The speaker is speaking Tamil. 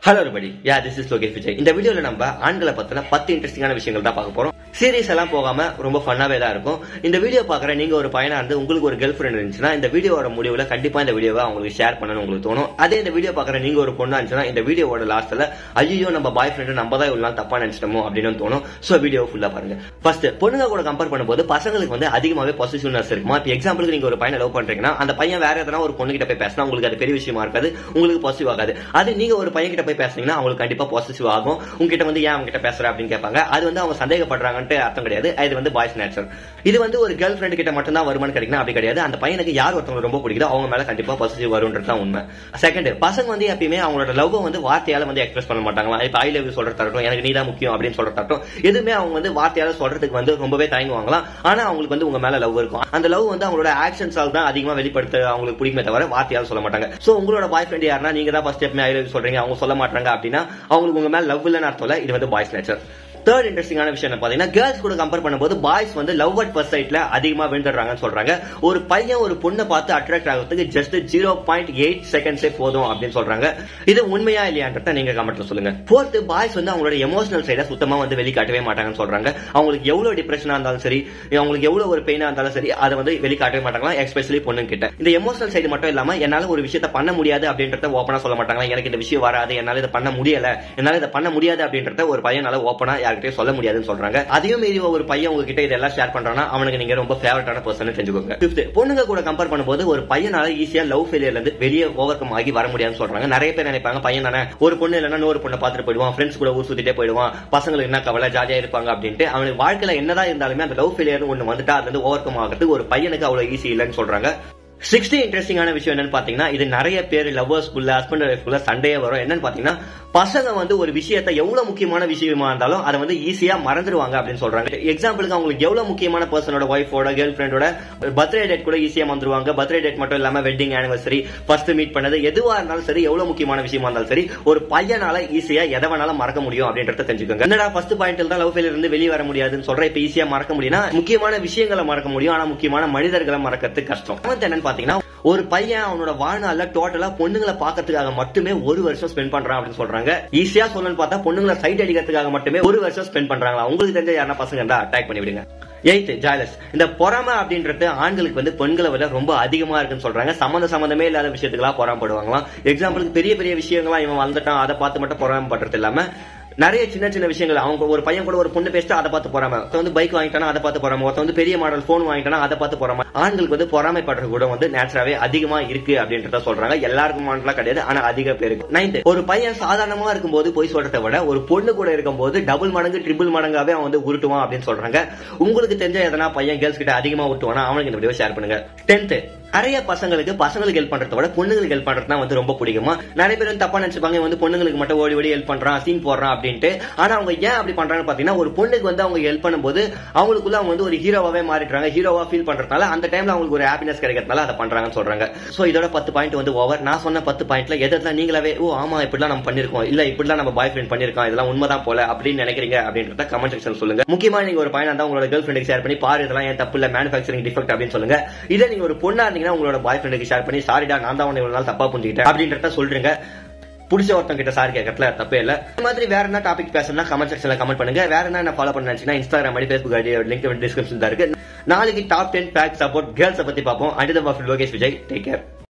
Hello everybody, this is Lokesh Vijay. In the video நம்ம ஆண்களை பத்தின 10 இன்ட்ரஸ்டிங்கான விஷயங்கள் தான் பார்க்க போறோம். சீரியஸ் எல்லாம் போகாம ரொம்ப ஃபன்னாவே தான் இருக்கும். இந்த வீடியோ பார்க்குற நீங்க ஒரு பையனா இருந்து உங்களுக்கு ஒரு கேர்ள் ஃப்ரெண்ட் இருந்துச்சுன்னா இந்த வீடியோவோட முடிவுல கண்டிப்பா இந்த வீடியோவை உங்களுக்கு ஷேர் பண்ணணும் உங்களுக்கு தோணும். அதே இந்த வீடியோ பார்க்குற நீங்க ஒரு பொண்ணா இருந்துச்சுன்னா இந்த வீடியோவோட லாஸ்ட்ல ஐயோ நம்ம பாய் ஃப்ரெண்ட் நம்ம தான் இவ்வளவு நாள் தப்பா நினைச்சிட்டோமோ அப்படின்னு தோணும். சோ வீடியோ ஃபுல்லா பாருங்க. ஃபர்ஸ்ட் பொண்ணுங்க கூட கம்பேர் பண்ணும்போது பசங்களுக்கு வந்து அதிகமாவே பொசிஷனஸ் இருக்குமா. இப்போ எக்ஸாம்பிளுக்கு நீங்க ஒரு பையனை லவ் பண்றீங்கன்னா அந்த பையன் வேற எதனா ஒரு பொண்ணு கிட்ட போய் பேசினா உங்களுக்கு அது பெரிய விஷயமா இருக்காது, உங்களுக்கு பாசிட்டிவ் ஆகாது. அது நீங்க ஒரு பையன் கிட்ட போய் பேசுனீங்கன்னா அவங்களுக்கு கண்டிப்பா பாசிட்டிவ் ஆகும். உங்ககிட்ட வந்து ஏன் அவங்க கிட்ட பேசுற அப்படின்னு கேட்பாங்க. அது வந்து அவங்க சந்தேகப்படுறாங்கன்ட்டு அர்த்தம் கிடையாது. இது வந்து பாய்ஸ் நேச்சர். இது வந்து ஒரு கேர்ள் ஃப்ரெண்ட் கிட்ட மட்டும் தான் வருமானு கிடைக்கும் அப்படி கிடையாது. அந்த பையனுக்கு யார் ஒருத்தவங்க ரொம்ப பிடிக்குதோ அவங்க மேல கண்டிப்பா பாசிட்டிவ் வரும்ன்றது தான் உண்மை. செகண்ட், பசங்க வந்து எப்பயுமே அவங்களோட லவ் வந்து வார்த்தையால வந்து எக்ஸ்பிரஸ் பண்ண மாட்டாங்களா. இப்ப ஐ லவ் யூ சொல்றதாகட்டும், எனக்கு நீ தான் முக்கியம் அப்படின்னு சொல்றதாகட்டும், எதுவுமே அவங்க வந்து வார்த்தையால சொல்றதுக்கு வந்து ரொம்பவே தயங்குவாங்களாம். ஆனா அவங்களுக்கு வந்து உங்க மேல லவ் இருக்கும். அந்த லவ் வந்து அவங்களோட ஆக்ஷன்ஸால் தான் அதிகமா வெளிப்படுத்த அவங்களுக்கு பிடிக்குமே தவிர வார்த்தையால சொல்ல மாட்டாங்க. சோ உங்களோட பாய் ஃப்ரெண்ட் யாருன்னா நீங்க தான் ஃபர்ஸ்ட் எப்பவுமே ஐ லவ் யூ சொல்றீங்க, அவங்க சொல்ல மாட்டாங்க அப்படின்னா அவங்களுக்கு உங்க மேல லவ் இல்லன்னு அர்த்தம் இல்ல. இது வந்து பாய்ஸ் நேச்சர். தேர்ட் இன்ட்ரெஸ்டிங்கான விஷயம் பாத்தீங்கன்னா கேர்ள்ஸ் கூட கம்பேர் பண்ணும்போது பாய்ஸ் வந்து லவ் அட் ஃபர்ஸ்ட் சைட்ல அதிகமா விழுந்துடுறாங்கன்னு சொல்றாங்க. ஒரு பையன் ஒரு பொண்ணை பார்த்து அட்ராக்ட் ஆகிறதுக்கு ஜஸ்ட் 0.8 செகண்ட்ஸே போதும் அப்படின்னு சொல்றாங்க. இது உண்மையா இல்லையான்றத நீங்க கமெண்ட்ல சொல்லுங்க. ஃபோர்த், பாய்ஸ் வந்து அவங்களோட எமோஷனல் சைட சுத்தமா வந்து வெளிக்காட்டவே மாட்டாங்கன்னு சொல்றாங்க. அவங்களுக்கு எவ்வளவு டிப்ரெஷனா இருந்தாலும் சரி, அவங்களுக்கு எவ்வளவு ஒரு பெயினா இருந்தாலும் சரி, அதை வந்து வெளிக்காட்டவே மாட்டாங்களா. எஸ்பெஷலி பொண்ணு கிட்ட இந்த எமோஷனல் சைடு மட்டும் இல்லாம என்னால ஒரு விஷயத்த பண்ண முடியாது அப்படின்றத ஓப்பனா சொல்ல மாட்டாங்களா. எனக்கு இந்த விஷயம் வராது, என்னால இதை பண்ண முடியல, என்னால இதை பண்ண முடியாது அப்படின்றத ஒரு பையனால ஓப்பனா சொல்ல முடியாதுன்னு சொல்றாங்க. அதையும் மீறி ஒரு பையன் உங்ககிட்ட இதெல்லாம் ஷேர் பண்றானா அவனுக்கு நீங்க ரொம்ப ஃபேவரட்டான பர்சன் தெரிஞ்சுக்கோங்க. ஃபிஃப்த், பொண்ணுங்க கூட கம்பேர் பண்ணும்போது ஒரு பையனால ஈஸியா லவ் ஃபெயிலியர்ல இருந்து வெளியே ஓவர் கம் ஆகி வர முடியாதுன்னு சொல்றாங்க. நிறைய பேர் நினைப்பாங்க பையன் தானே, ஒரு பொண்ணு இல்லைன்னா இன்னொரு பொண்ணை பார்த்துட்டு போயிடுவான், ஃப்ரெண்ட்ஸ் கூட ஊர் சுத்திட்டே போயிடுவான், பசங்களுக்கு என்ன கவலை ஜாலியா இருப்பாங்க அப்படின்ட்டு. அவனுக்கு வாழ்க்கையில என்னதான் இருந்தாலுமே அந்த லவ் ஃபெயிலியர் ஒண்ணு வந்துட்டா அதுல இருந்து ஓவர் கம் ஆகிறதுக்கு ஒரு பையனுக்கு அவ்வளவு ஈஸி இல்லைன்னு சொல்றாங்க. 60 இன்ட்ரெஸ்டிங்கான விஷயம் என்னன்னு பாத்தீங்கன்னா, இது நிறைய பேர் லவ்வர்ஸ்குள்ள ஹஸ்பண்ட் ஒய்ஃப்குள்ள சண்டையே வரும். என்னன்னு பாத்தீங்கன்னா, பசங்க வந்து ஒரு விஷயத்த எவ்வளவு முக்கியமான விஷயமா இருந்தாலும் அதை வந்து ஈஸியா மறந்துடுவாங்க அப்படின்னு சொல்றாங்க. எக்ஸாம்பிளுக்கு அவங்களுக்கு எவ்வளவு முக்கியமான பர்சனோட ஒய்ஃபோட கேர்ள் ஃப்ரெண்டோட பர்த்டே டேட் கூட ஈஸியா மறந்துடுவாங்க. பர்த்டே டேட் மட்டும் இல்லாம வெட்டிங் ஆனிவர்சரி, ஃபர்ஸ்ட் மீட் பண்ணது, எதுவா இருந்தாலும் சரி, எவ்வளவு முக்கியமான விஷயமா இருந்தாலும் சரி, ஒரு பையனால ஈஸியா எதை வேணாலும் மறக்க முடியும் அப்படின்றத தெரிஞ்சுக்கோங்க. என்னடா ஃபர்ஸ்ட் பாயிண்ட்ல தான் லவ் ஃபெயிலியர் இருந்து வெளியே வர முடியாதுன்னு சொல்ற, இப்ப ஈஸியா மறக்க முடியும்னா முக்கியமான விஷயங்களை மறக்க முடியும், ஆனா முக்கியமான மனிதர்களை மறக்கிறது கஷ்டம். என்னன்னு பாத்தீங்கன்னா, ஒரு பையன் அவனோட வாழ்நாள்ல டோட்டலா பொண்ணுங்களை பாக்கிறதுக்காக மட்டுமே 1 வருஷம் ஸ்பெண்ட் பண்றான் அப்படின்னு சொல்றாங்க. ஈஸியா சொல்லணும்னு பார்த்தா பொண்ணுங்களை சைட் அடிக்கிறதுக்காக மட்டுமே 1 வருஷம் ஸ்பெண்ட் பண்றாங்களா. உங்களுக்கு தெரிஞ்ச யாரா பசங்க இருந்தா அட்டாக் பண்ணி விடுங்க. 8, ஜாலஸ். இந்த பொறாமை அப்படின்றது ஆண்களுக்கு வந்து பெண்களை விட ரொம்ப அதிகமா இருக்குன்னு சொல்றாங்க. சம்பந்தமே இல்லாத விஷயத்துக்கெல்லாம் பொறாமப்படுவாங்களாம். எக்ஸாம்பிளுக்கு பெரிய பெரிய விஷயங்கள்லாம் இவன் வந்துட்டான் அதை பார்த்து மட்டும் பொறாம பண்றது இல்லாம நிறைய சின்ன சின்ன விஷயங்கள், அவங்க ஒரு பையன் கூட ஒரு பொண்ணு பேசிட்டு அதை பார்த்து போறாம, வந்து பைக் வாங்கிட்டானா அதை பார்த்து போறாம, ஒருத்தன் வந்து பெரிய மாடல் போன் வாங்கிட்டானா அதை பார்த்து போறாம. ஆண்களுக்கு வந்து பொறாமைப்படுற கூட வந்து நேச்சுராவே அதிகமா இருக்கு அப்படின்றத சொல்றாங்க. எல்லாருக்கும் கிடையாது, ஆனா அதிக பேருக்கு. 9, ஒரு பையன் சாதாரணமா இருக்கும்போது போய் சொல்றதை விட ஒரு பொண்ணு கூட இருக்கும்போது டபுள் மடங்கு ட்ரிபிள் மடங்காவே அவன் வந்து உருட்டுவான் அப்படின்னு சொல்றாங்க. உங்களுக்கு தெரிஞ்ச எதனா பையன் கேர்ள்ஸ் கிட்ட அதிகமா உருட்டுவானா அவனுக்கு இந்த வீடியோ ஷேர் பண்ணுங்க. 10, நிறைய பசங்களுக்கு ஹெல்ப் பண்றத விட பொண்ணுங்களுக்கு ஹெல்ப் பண்றதுனா வந்து ரொம்ப பிடிக்குமா. நிறைய பேர் வந்து தப்பா நினைச்சுப்பாங்க, வந்து பொண்ணுங்களுக்கு மட்டும் ஓடி ஓடி ஹெல்ப் பண்றான், சீன் போடுறான் அப்படின்ட்டு. ஆனா அவங்க ஏன் அப்படி பண்றாங்கன்னு பாத்தீங்கன்னா, ஒரு பொண்ணுக்கு வந்து அவங்க ஹெல்ப் பண்ணும்போது அவங்களுக்குள்ள அவங்க வந்து ஒரு ஹீரோவாவே மாறிடுறாங்க, ஹீரோவா ஃபீல் பண்றதுனால அந்த டைம்ல அவங்களுக்கு ஒரு ஹாப்பினஸ் கிடைக்கிறதுனால அதை பண்றாங்கன்னு சொல்றாங்க. சோ இதோட 10 பாயிண்ட் வந்து ஓவர். நான் சொன்ன 10 பாயிண்ட்ல எதெல்லாம் நீங்களாவே ஓ ஆமா இப்படிலாம் நம்ம பண்ணிருக்கோம், இல்ல இப்படிலாம் நம்ம பாய் ஃப்ரெண்ட் பண்ணிருக்கோம், இதெல்லாம் உண்மைதான் போல அப்படின்னு நினைக்கிறீங்க அப்படின்றத கமெண்ட் செக்ஷன் சொல்லுங்க. முக்கியமா நீங்க ஒரு பையனா இருந்தா உங்களோட கேர்ள் ஃப்ரெண்டுக்கு ஷேர் பண்ணி பாரு இதெல்லாம் ஏன் தப்பு இல்ல, மேனுஃபேக்சரிங் டிஃபெக்ட் அப்படின்னு சொல்லுங்க. இதே நீங்க ஒரு பொண்ணா இருந்தீங்கன்னா உங்களோட பாய் ஃப்ரெண்டுக்கு ஷேர் பண்ணி சாரிடா நான் தான் உன்னை இவ்வளவு நாள் தப்பா புரிஞ்சுக்கிட்டேன் அப்படின்றத சொல்றீங்க. புடிச்ச ஒருத்தன் கிட்ட சாரி கேட்கறதுல தப்பே இல்ல. இந்த மாதிரி வேற என்ன டாபிக் பேசணும்னா கமெண்ட் செக்ஷன்ல கமெண்ட் பண்ணுங்க. வேற என்ன ஃபாலோ பண்ண நினைச்சீங்கன்னா Instagram ID, Facebook ID link டிஸ்கிரிப்ஷன்ல இருக்கு. நாளைக்கு டாப் 10 ஃபேக்ட்ஸ் அபௌட் கேர்ள்ஸ் பத்தி பார்ப்போம். And Lokesh Vijay, take care.